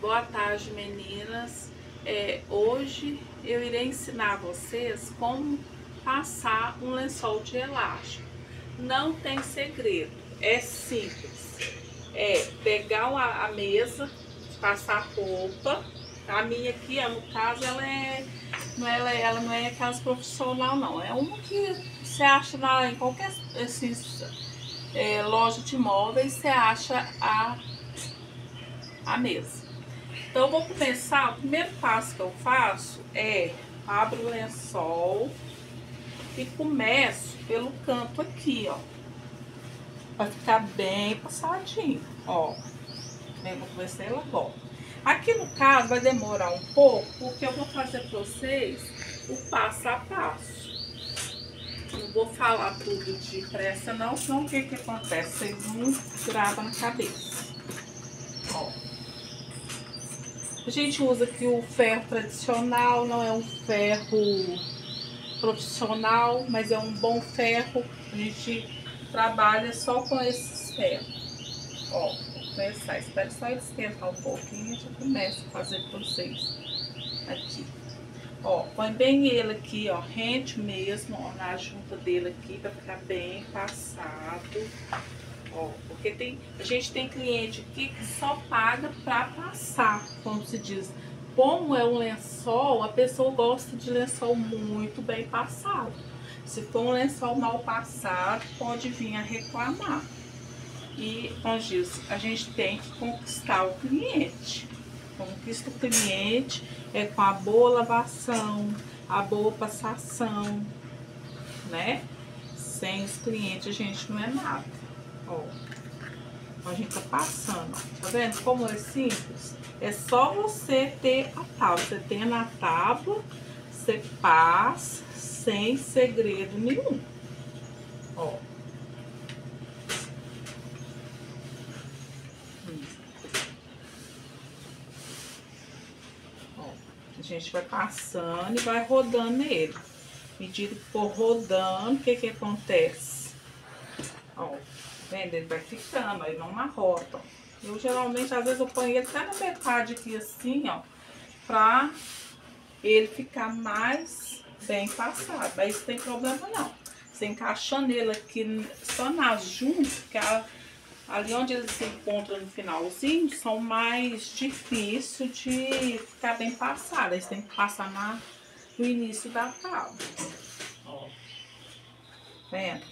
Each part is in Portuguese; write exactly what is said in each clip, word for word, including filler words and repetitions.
Boa tarde, meninas. É, hoje eu irei ensinar vocês como passar um lençol de elástico. Não tem segredo, é simples. É pegar a, a mesa, passar roupa. A minha aqui, ó, no caso, ela é não é, ela, ela não é aquelas profissional, não. É uma que você acha na, em qualquer assim, é, loja de móveis, você acha a, a mesa. Então, eu vou começar. O primeiro passo que eu faço é abro o lençol e começo pelo canto aqui, ó, para ficar bem passadinho, ó. Eu vou começar ela agora. Aqui no caso vai demorar um pouco, porque eu vou fazer para vocês o passo a passo. Não vou falar tudo depressa, não, senão o que que acontece? Vocês não gravam na cabeça. Ó. A gente usa aqui o ferro tradicional, não é um ferro profissional, mas é um bom ferro. A gente trabalha só com esses ferros. Ó, vou começar, espero só ele esquentar um pouquinho e já começo a fazer para vocês aqui. Ó, põe bem ele aqui, ó, rente mesmo, ó, na junta dele aqui, para ficar bem passado. Ó, porque tem, a gente tem cliente aqui que só paga para passar, como se diz. Como é um lençol, a pessoa gosta de lençol muito bem passado. Se for um lençol mal passado, pode vir a reclamar. E, como diz, a gente tem que conquistar o cliente. Conquista o cliente é com a boa lavação, a boa passação, né? Sem os clientes a gente não é nada. Ó, a gente tá passando, ó. Tá vendo como é simples? É só você ter a tábua. Você tem na tábua, você passa sem segredo nenhum. Ó. Hum. Ó. A gente vai passando e vai rodando ele. Medida que for rodando, o que que acontece? Ó. Vendo? Ele vai ficando, aí não amarrota. Eu geralmente, às vezes, eu ponho ele até na metade aqui assim, ó, pra ele ficar mais bem passado. Aí isso tem problema não. Você encaixando ele aqui só nas juntas, que a, ali onde eles se encontram no finalzinho, são mais difíceis de ficar bem passado. Aí você tem que passar na, no início da tábua. Ó. Vendo?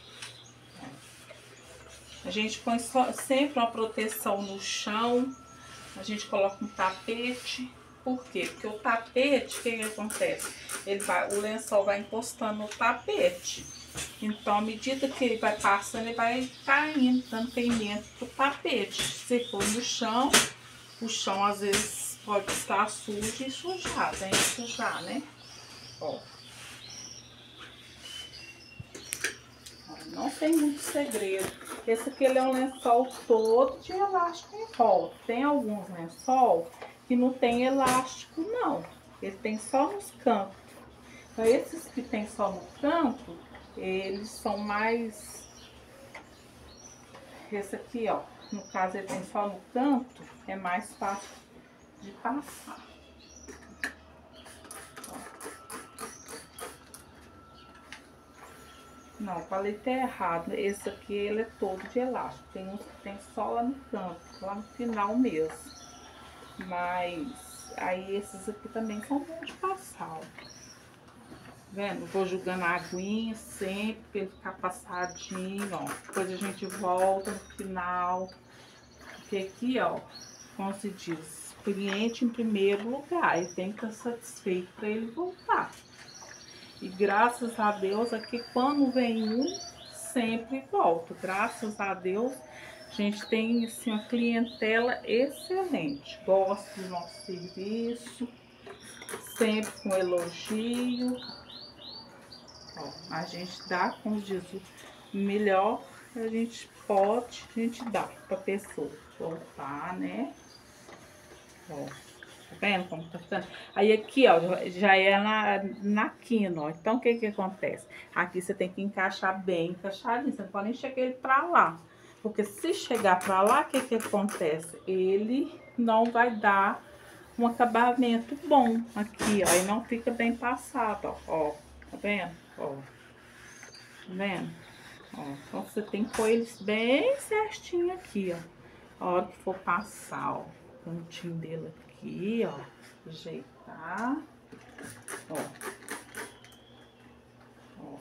A gente põe só, sempre uma proteção no chão. A gente coloca um tapete. Por quê? Porque o tapete, o que que acontece? Ele vai, o lençol vai encostando no tapete. Então, à medida que ele vai passando, ele vai caindo, dando caimento pro tapete. Se for no chão, o chão às vezes pode estar sujo e sujar, tem que sujar, né? Ó. Não tem muito segredo. Esse aqui ele é um lençol todo de elástico em volta. Tem alguns lençol que não tem elástico, não. Ele tem só nos cantos. Então, esses que tem só no canto, eles são mais... Esse aqui, ó, no caso ele tem só no canto, é mais fácil de passar. Não, falei até errado. Esse aqui ele é todo de elástico. Tem uns que tem só lá no canto, lá no final mesmo. Mas aí esses aqui também são bons de passar, ó. Vendo? Vou jogando a aguinha sempre pra ele ficar passadinho, ó. Depois a gente volta no final. Porque aqui, ó, como se diz, cliente em primeiro lugar. Ele tem que estar satisfeito para ele voltar. E graças a Deus, aqui quando vem um, sempre volta. Graças a Deus, a gente tem assim, uma clientela excelente. Gosta do nosso serviço, sempre com elogio. Ó, a gente dá, como diz, o melhor que a gente pode, a gente dá pra pessoa voltar, né? Ó. Tá vendo como tá ficando? Aí aqui, ó, já é na, na quina, ó. Então, o que que acontece? Aqui você tem que encaixar bem encaixadinho. Você não pode nem chegar ele pra lá. Porque se chegar pra lá, o que que acontece? Ele não vai dar um acabamento bom aqui, ó. E não fica bem passado, ó. Ó, tá vendo? Ó. Tá vendo? Ó, então você tem que pôr eles bem certinho aqui, ó. A hora que for passar, ó, o cantinho dele aqui, ó. Ajeitar. Ó. Ó.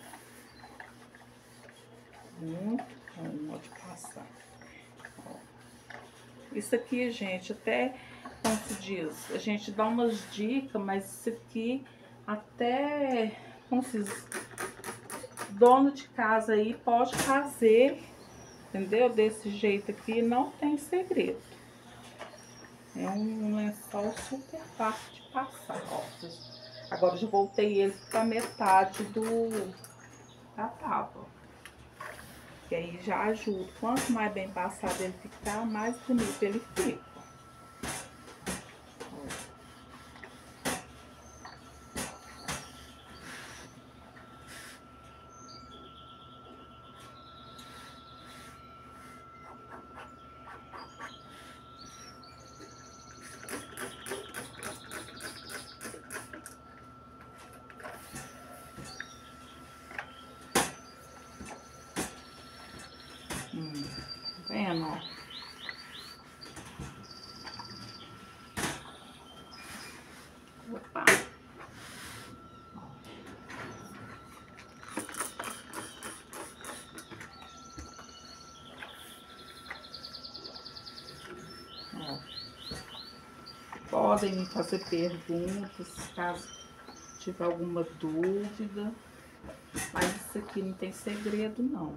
Muito bom, ó, de passar. Ó. Isso aqui, gente, até, como se diz, a gente dá umas dicas, mas isso aqui até, como se diz, dono de casa aí pode fazer, entendeu? Desse jeito aqui, não tem segredo. É um lençol super fácil de passar, ó. Agora eu já voltei ele pra metade do da tábua. Que aí já ajuda. Quanto mais bem passado ele ficar, mais bonito ele fica. Hum, tá vendo, ó? Opa! Ó. Podem me fazer perguntas, caso tiver alguma dúvida. Mas isso aqui não tem segredo, não.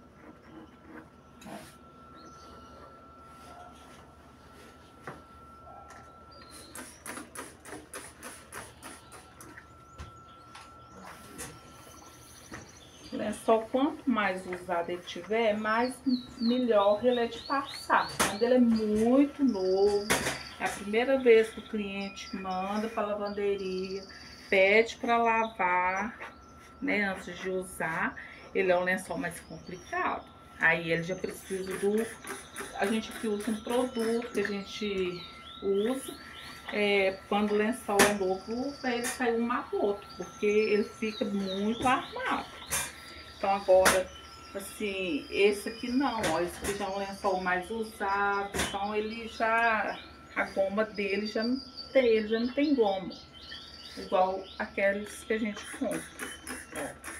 O lençol, quanto mais usado ele tiver, mais melhor ele é de passar. Quando ele é muito novo, é a primeira vez que o cliente manda para a lavanderia, pede para lavar, né, antes de usar, ele é um lençol mais complicado. Aí ele já precisa do... A gente que usa um produto que a gente usa, é, quando o lençol é novo, para ele sair um maroto, porque ele fica muito armado. Então agora, assim, esse aqui não, ó, esse aqui já é um lençol mais usado, então ele já, a goma dele já não tem, ele já não tem goma, igual aqueles que a gente compra, ó.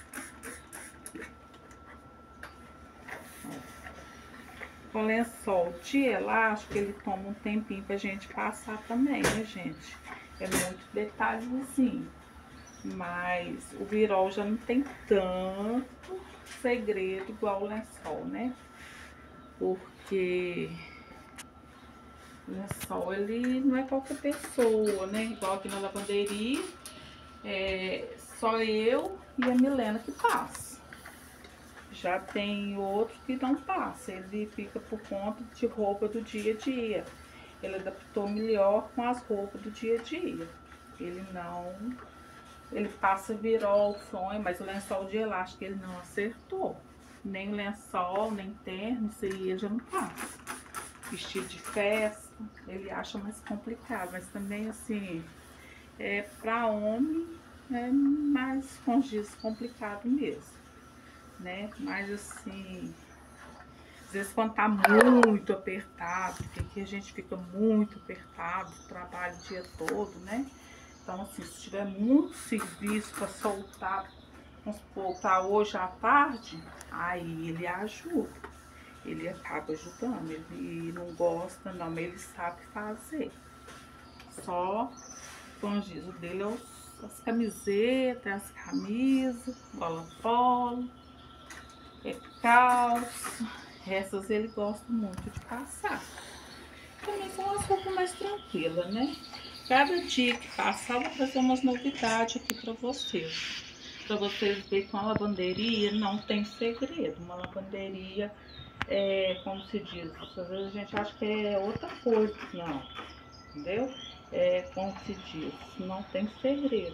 Com lençol de elástico, ele toma um tempinho pra gente passar também, né, gente? É muito detalhezinho. Mas o virol já não tem tanto segredo igual o lençol, né? Porque o lençol, ele não é qualquer pessoa, né? Igual aqui na lavanderia, é só eu e a Milena que passa. Já tem outro que não passa, ele fica por conta de roupa do dia a dia. Ele adaptou melhor com as roupas do dia a dia. Ele não... Ele passa virol, fronha, mas o lençol de elástico ele não acertou. Nem o lençol, nem terno, isso aí ele já não passa. Vestido de festa, ele acha mais complicado, mas também assim, é, para homem é mais, com giz, complicado mesmo, né? Mas assim, às vezes quando tá muito apertado, porque aqui a gente fica muito apertado, trabalha o dia todo, né? Então, assim, se tiver muito serviço para soltar, vamos supor, para hoje à tarde, aí ele ajuda. Ele acaba ajudando. Ele não gosta, não, mas ele sabe fazer. Só, como diz, o dele é os, as camisetas, as camisas, bola polo, é calça. Essas ele gosta muito de passar. Também são as roupas mais tranquilas, né? Cada dia que passar, eu vou trazer umas novidades aqui para vocês. Para vocês verem que uma lavanderia não tem segredo. Uma lavanderia, é, como se diz, às vezes a gente acha que é outra coisa. Não, entendeu? É, como se diz, não tem segredo.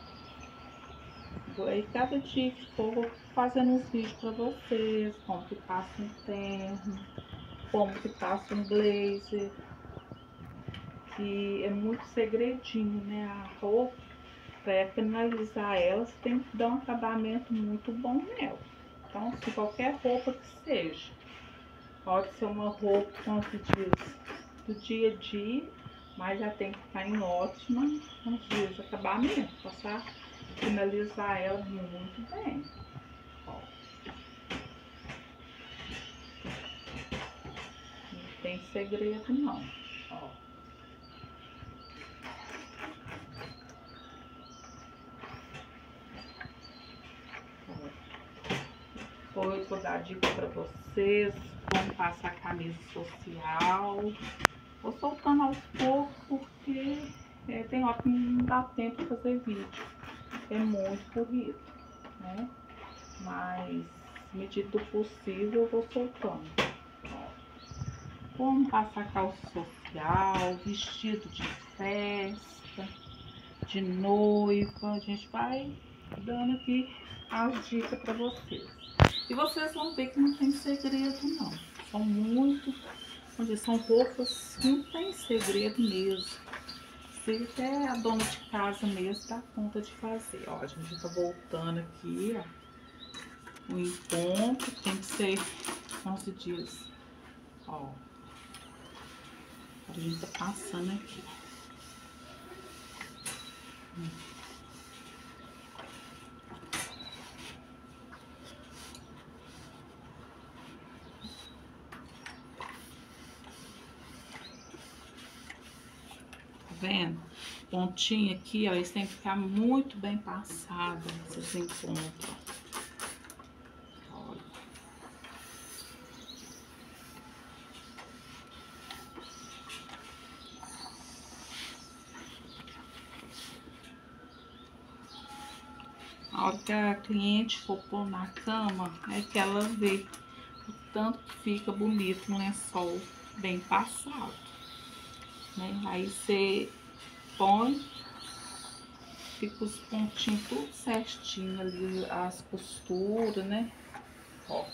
Aí cada dia que for, eu vou fazendo uns vídeos para vocês. Como que passa um terno, como que passa um blazer. que é muito segredinho, né? A roupa, para finalizar ela, você tem que dar um acabamento muito bom nela. Então, assim, qualquer roupa que seja, pode ser uma roupa, como se diz, do dia a dia, mas já tem que ficar em ótima, como se diz, acabamento, passar, finalizar ela muito bem. Ó. Não tem segredo não, ó. Depois eu vou dar dica pra vocês, como passar a camisa social. Vou soltando aos poucos porque é, tem hora que não dá tempo de fazer vídeo. É muito corrido, né? Mas, medida do possível, eu vou soltando. Ó. Como passar calça social, vestido de festa, de noiva. A gente vai dando aqui as dicas para vocês. E vocês vão ver que não tem segredo, não. São muito, onde são roupas que não tem segredo mesmo. Se até a dona de casa mesmo dá conta de fazer. Ó, a gente tá voltando aqui, ó. O encontro tem que ser, como se diz, ó. A gente tá passando aqui. Hum. Tá vendo? Pontinha aqui, ó, eles têm que ficar muito bem passados, esses encontros. Olha. A hora que a cliente for pôr na cama, é que ela vê o tanto que fica bonito um lençol bem passado, né? Aí você põe, fica os pontinhos tudo certinho ali, as costuras, né? Ó.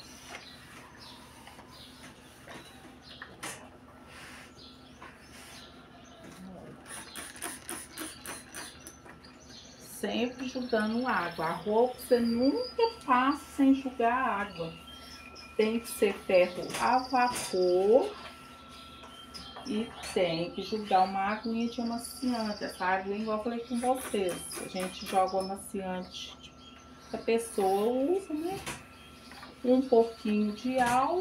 Sempre jogando água. A roupa você nunca passa sem jogar água. Tem que ser ferro a vapor e tem que jogar uma aguinha de amaciante. Essa água, igual eu falei com vocês, a gente joga o amaciante que a pessoa usa, né? Um pouquinho de álcool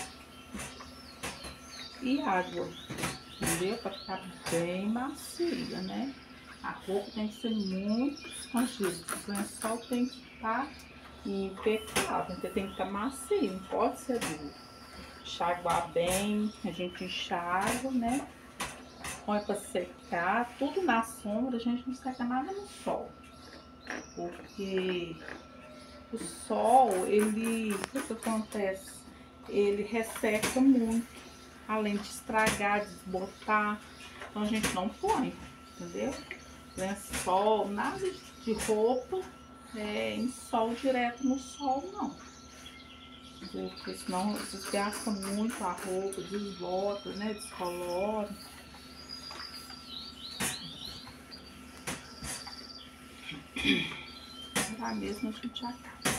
e água, entendeu? Para ficar bem macia, né? A roupa tem que ser muito escondida, o lençol tem que estar impecável, então tem que estar macio, não pode ser duro. Enxaguar bem, a gente enxágua, né? Põe para secar, tudo na sombra, a gente não seca nada no sol. Porque o sol, ele, o que que acontece? Ele resseca muito, além de estragar, desbotar. Então a gente não põe, entendeu? Lençol, nada de roupa é, em sol direto no sol, não. Porque senão desgasta muito a roupa, desbota, né? Descolora. Lá mesmo a gente acaba.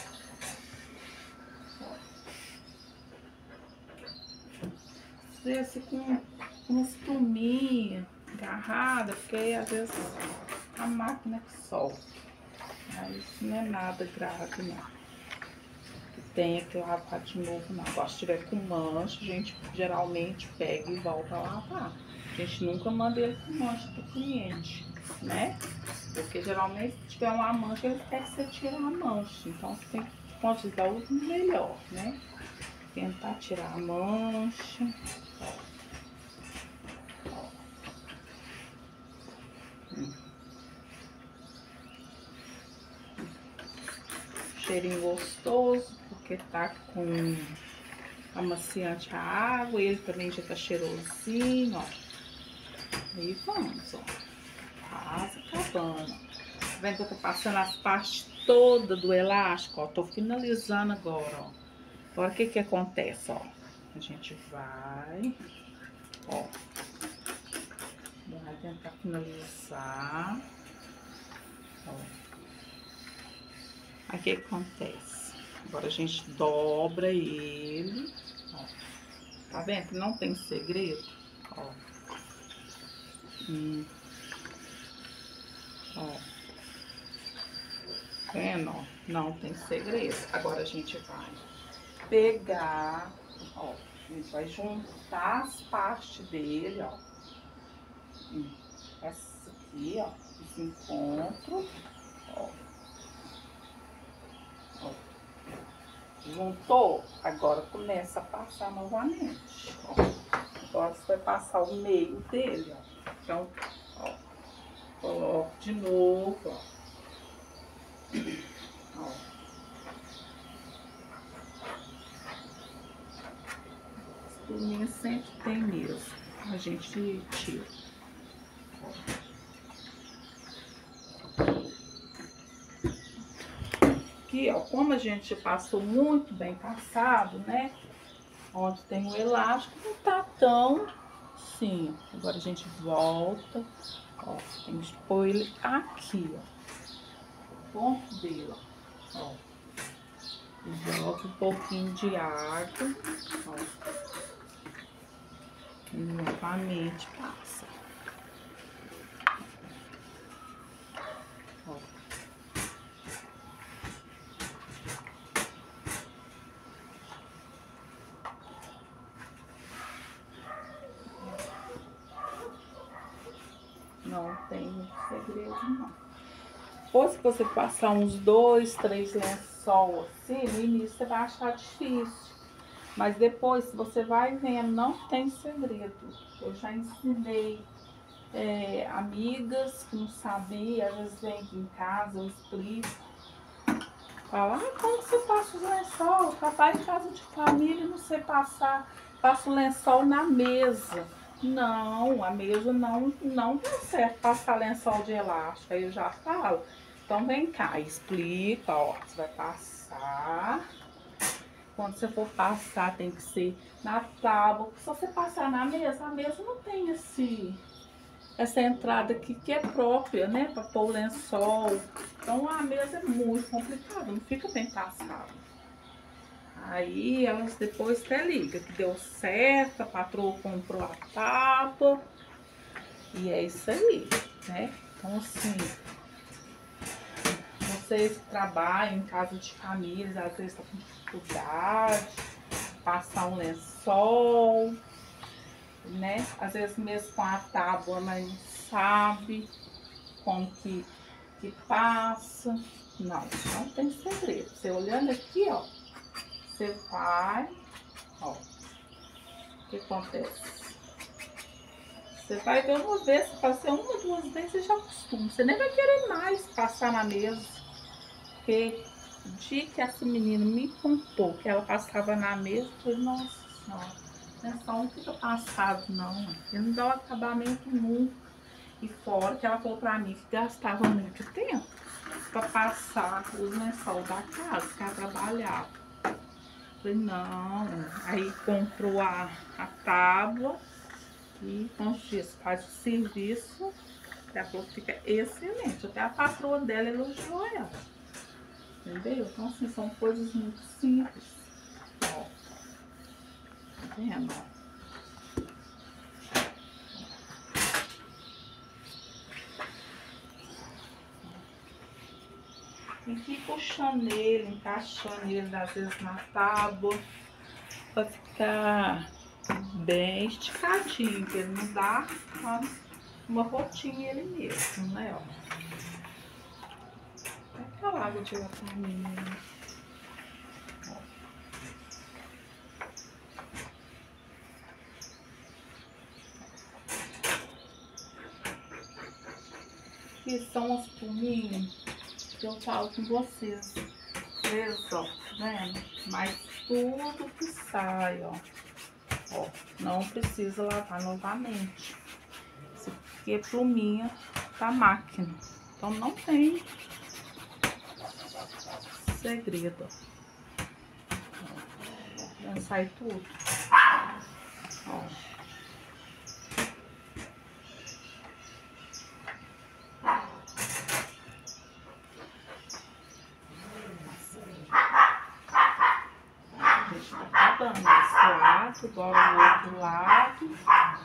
Fazer assim com uma espuminha agarrada, porque aí, às vezes a máquina que solta. Mas isso não é nada grave, não. Tenha que lavar de novo, não. Agora, se tiver com mancha, a gente geralmente pega e volta a lavar. A gente nunca manda ele com mancha pro cliente, né? Porque geralmente, se tiver uma mancha, ele quer que você tire a mancha. Então, você tem que, pode dar o melhor, né? Tentar tirar a mancha. Hum. Cheirinho gostoso, porque tá com amaciante a água, ele também já tá cheirosinho, ó. E vamos, ó. Quase acabando. Tá vendo que eu tô passando as partes todas do elástico, ó. Tô finalizando agora, ó. Agora o que que acontece, ó? A gente vai, ó. Vai tentar finalizar. Ó. Aí o que acontece? Agora a gente dobra ele. Ó. Tá vendo que não tem segredo? Ó. Hum. Ó. Vendo, ó? Não tem segredo. Agora a gente vai pegar, ó. A gente vai juntar as partes dele, ó. Essa aqui, ó. Esse encontro, ó. Ó. Juntou? Agora começa a passar novamente, ó. Agora você vai passar o meio dele, ó. Então, ó. Coloco de novo, ó. Ó. As pluminhas sempre tem mesmo. A gente tira. Aqui, ó, como a gente passou muito bem passado, né? Onde tem o elástico, não tá tão assim. Agora a gente volta, ó. Tem que pôr ele aqui, ó. O ponto dele, ó. Joga um pouquinho de água, ó. E novamente passa. Ó. Não tem segredo, não. Depois que você passar uns dois, três lençol assim, no início você vai achar difícil. Mas depois, se você vai vendo, não tem segredo. Eu já ensinei é, amigas que não sabiam, às vezes vem aqui em casa, eu explico. Fala, ah, como você passa os lençol? Papai em casa de família, não sei passar, passa o lençol na mesa. Não, a mesa não, não dá certo passar lençol de elástico. Aí eu já falo. Então vem cá, explica, ó, você vai passar. Quando você for passar, tem que ser na tábua. Se você passar na mesa, a mesa não tem esse, essa entrada aqui que é própria, né? Para pôr o lençol. Então a mesa é muito complicada, não fica bem passada. Aí elas depois até ligam que deu certo, a patroa comprou a tábua. E é isso aí, né? Então assim, vocês que trabalham em casa de famílias, às vezes tá com dificuldade, passar um lençol, né? Às vezes mesmo com a tábua, mas não sabe como que, que passa. Não, não tem segredo. Você olhando aqui, ó, você vai, ó, o que acontece? Você vai ver uma vez, se passar uma, duas vezes, você já acostuma. Você nem vai querer mais passar na mesa. Porque o dia que essa menina me contou que ela passava na mesa, eu falei, nossa senhora, lençol não fica passado não, ele não dá o acabamento nunca. E fora que ela falou pra mim que gastava muito tempo pra passar os lençol da casa, que ela trabalhava. Eu falei, não, aí comprou a, a tábua e com dias faz o serviço, ela falou que fica excelente, até a patroa dela elogiou ela. Entendeu? Então, assim, são coisas muito simples. Ó. Tá vendo? Tem que ir puxando ele, encaixando ele, às vezes, na tábua, pra ficar bem esticadinho, que ele não dá uma, uma rotinha ele mesmo, né? Ó. Aquela água de lá pra mim, né? Que são as pluminhas que eu falo com vocês. Vocês, ó, tá vendo? Mas tudo que sai, ó, ó, não precisa lavar novamente. Isso aqui é pluminha da máquina. Então não tem segredo, ó. Sai tudo. Ó. Agora o outro lado.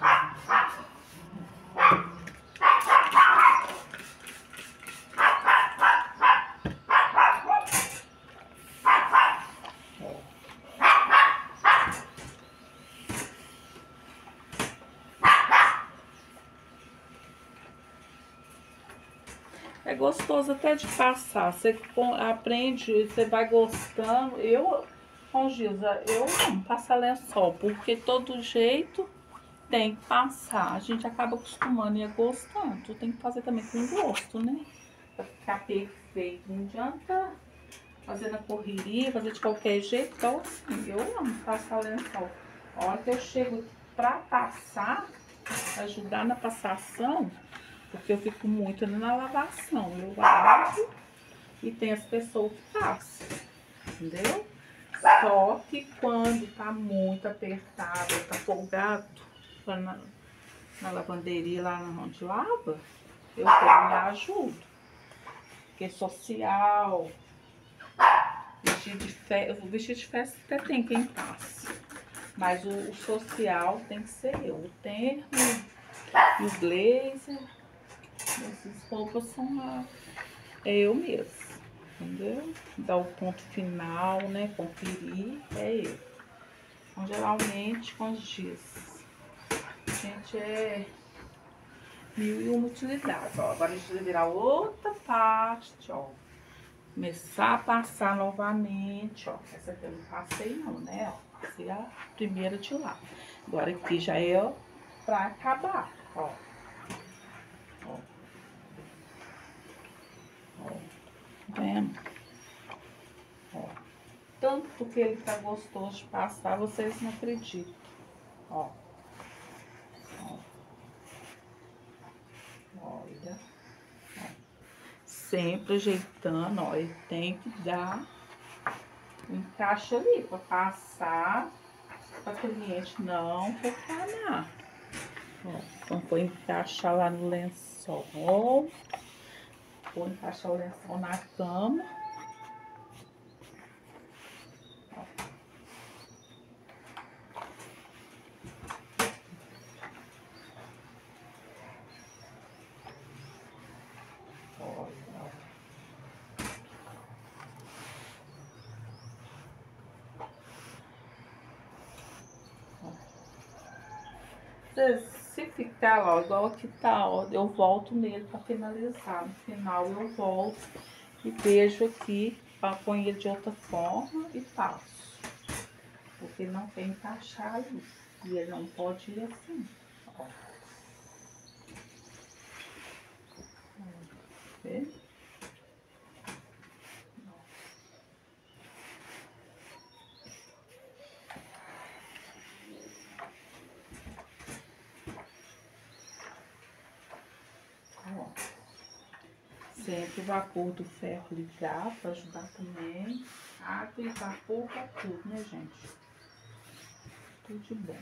É gostoso até de passar, você aprende, você vai gostando. Eu, com Gilza, eu amo passar lençol, porque todo jeito tem que passar. A gente acaba acostumando e é gostando. Tem que fazer também com gosto, né? Pra ficar perfeito. Não adianta fazer na correria, fazer de qualquer jeito. Então, assim, eu amo passar lençol. A hora que eu chego pra passar, ajudar na passação, porque eu fico muito na lavação. Eu lavo e tem as pessoas que passam, entendeu? Só que quando tá muito apertado, tá folgado na, na lavanderia lá onde lava, eu pego e ajudo. Porque social, vestido de festa, o vestido de festa até tem quem passa. Mas o, o social tem que ser eu. O terno e o blazer, essas roupas são a, é eu mesmo, entendeu? Dar o ponto final, né? Conferir, é eu. Então, geralmente, com os dias, a gente é mil e uma utilidades. Ó, agora a gente vai virar outra parte, ó. Começar a passar novamente, ó. Essa aqui eu não passei não, né? Ó, passei a primeira de lá. Agora aqui já é ó, pra acabar, ó. Ó. Ó. Tá vendo? Ó. Tanto que ele tá gostoso de passar, vocês não acreditam. Ó. Ó. Olha. Ó. Sempre ajeitando, ó. Ele tem que dar um encaixe ali pra passar, pra cliente não reclamar. Ó. Então, vou encaixar lá no lençol. Vou encaixar o lençol na cama. Se ficar, ó, igual aqui tá, ó, eu volto nele pra finalizar. No final eu volto e beijo aqui, põe ele de outra forma e passo. Porque não tem encaixar ali. E ele não pode ir assim, ó. Vê? Ó. Sempre o vapor do ferro ligado para ajudar também. Água e vapor pra tudo, né, gente? Tudo de bom.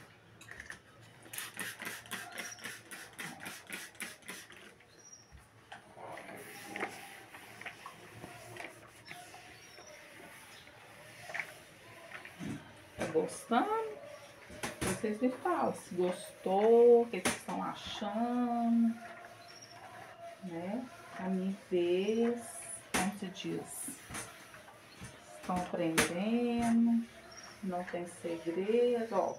Tá gostando? Vocês me falam se gostou, o que vocês estão achando, né? A minha vez, como se diz, estão aprendendo, não tem segredo, ó.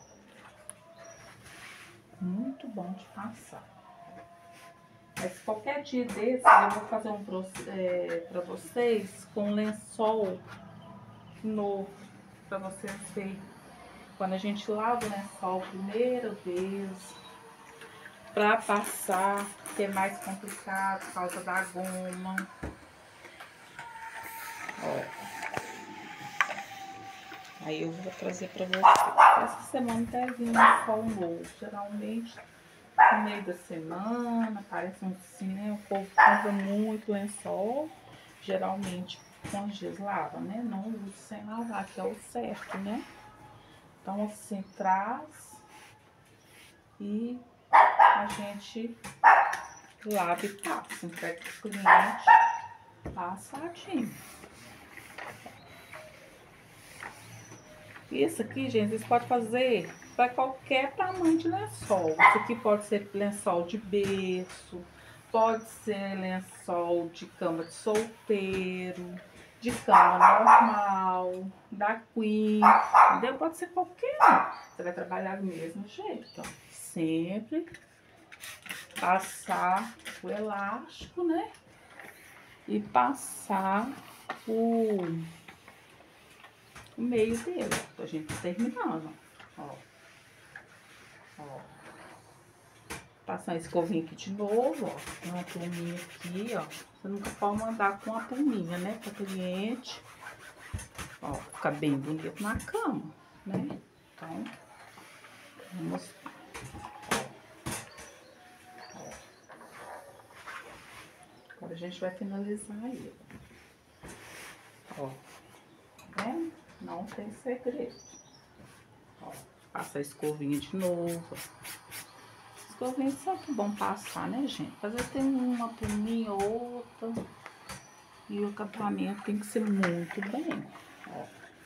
Muito bom de passar. Mas qualquer dia desses eu vou fazer um é, pra vocês com lençol novo, pra vocês verem. Quando a gente lava o lençol a primeira vez, pra passar, que é mais complicado por causa da goma. Ó. Aí eu vou trazer pra vocês. Essa semana tá vindo um sol novo. Geralmente, no meio da semana, parece um assim, né? O povo compra muito lençol. Geralmente, com os dias lava, né? Não usa sem lavar, que é o certo, né? Então, assim, traz e a gente lava e passa. Entrega pro cliente passadinho. Isso aqui, gente, vocês podem fazer para qualquer tamanho de lençol. Isso aqui pode ser lençol de berço, pode ser lençol de cama de solteiro, de cama normal, da queen, entendeu? Pode ser qualquer um. Você vai trabalhar do mesmo jeito, ó. Sempre passar o elástico, né? E passar o, o meio dele, ó, pra gente terminando, ó. Ó. Passar a escovinha aqui de novo, ó. Tem uma pluminha aqui, ó. Você nunca pode mandar com a pluminha, né? Pra cliente, ó, ficar bem bonito na cama, né? Então, vamos... Agora a gente vai finalizar ele. Ó, tá vendo? Não tem segredo. Ó, passa a escovinha de novo. Escovinha sempre bom passar, né, gente? Às vezes tem uma pluminha ou outra. E o acabamento tem que ser muito bem. Ó.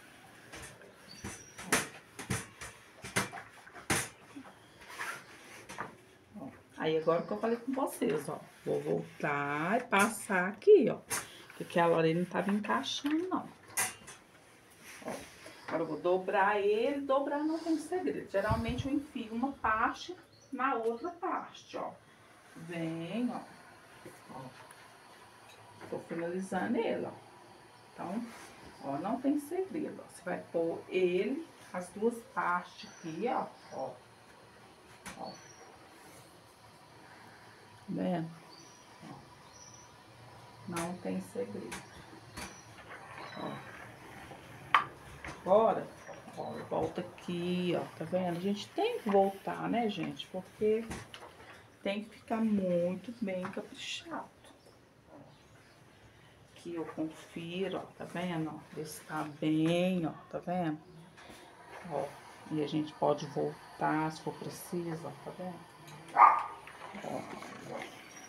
Ó. Aí agora que eu falei com vocês, ó. Vou voltar e passar aqui, ó. Porque a Lorena não tava encaixando, não. Ó. Agora eu vou dobrar ele. Dobrar não tem segredo. Geralmente eu enfio uma parte na outra parte, ó. Vem, ó. Ó. Tô finalizando ele, ó. Então, ó, não tem segredo, ó. Você vai pôr ele, as duas partes aqui, ó. Ó. Ó. Tá vendo? Ó. Não tem segredo. Ó. Agora, ó, volta aqui, ó. Tá vendo? A gente tem que voltar, né, gente? Porque tem que ficar muito bem caprichado. Aqui eu confiro, ó, tá vendo? Ó, ver se tá bem, ó, tá vendo? Ó, e a gente pode voltar se for preciso, ó, tá vendo? Ó, ó.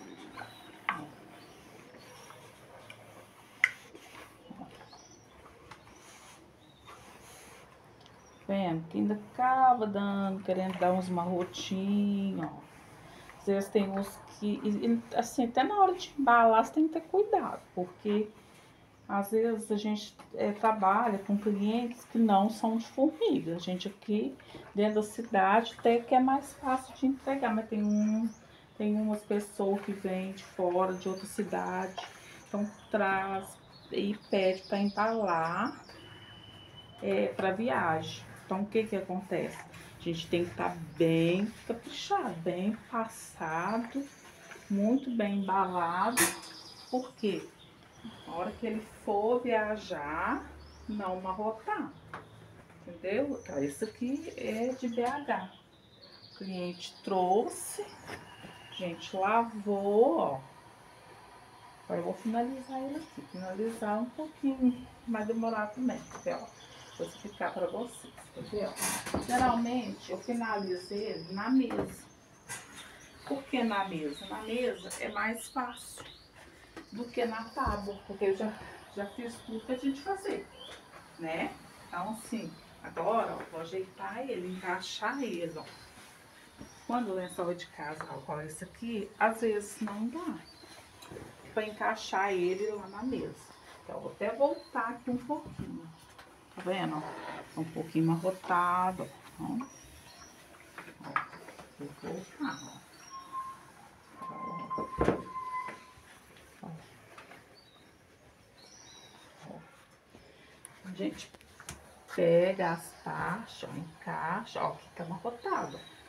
Vendo? Que ainda acaba dando, querendo dar uns marrotinhos, ó. Às vezes tem uns que, assim, até na hora de embalar você tem que ter cuidado, porque às vezes a gente é, trabalha com clientes que não são de formiga. A gente aqui dentro da cidade até que é mais fácil de entregar, mas tem, um, tem umas pessoas que vêm de fora, de outra cidade, então traz e pede para embalar é, para viagem. Então o que que acontece? A gente tem que estar tá bem caprichado, bem passado, muito bem embalado, porque na hora que ele for viajar, não amarrotar, entendeu? Então, isso aqui é de B H. O cliente trouxe, a gente lavou, ó. Agora eu vou finalizar ele aqui. Finalizar um pouquinho, vai demorar também, entendeu? Vou explicar pra vocês, entendeu? Geralmente eu finalizo ele na mesa. Por que na mesa? Na mesa é mais fácil do que na tábua, porque eu já, já fiz tudo que a gente fazer, né? Então, assim, agora, ó, vou ajeitar ele, encaixar ele, ó. Quando o lençol é de casal, igual esse aqui, às vezes não dá pra encaixar ele lá na mesa. Então, eu vou até voltar aqui um pouquinho, tá vendo, ó? Um pouquinho amarrotado, ó. Ó, vou voltar, ó. A gente pega as partes, ó, encaixa, ó, fica amarrotado.